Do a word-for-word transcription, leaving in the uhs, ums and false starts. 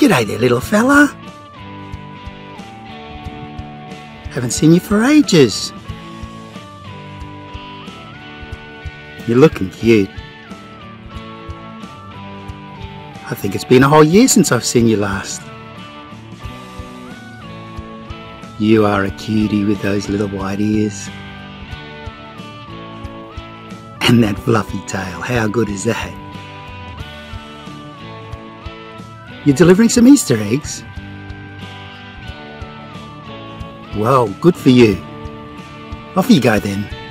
G'day there, little fella. Haven't seen you for ages. You're looking cute. I think it's been a whole year since I've seen you last. You are a cutie with those little white ears. And that fluffy tail, how good is that? You're delivering some Easter eggs? Well, good for you. Off you go then.